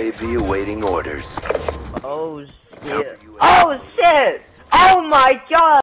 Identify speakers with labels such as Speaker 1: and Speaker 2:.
Speaker 1: UAV awaiting orders.
Speaker 2: Oh shit. Oh shit! Oh my god!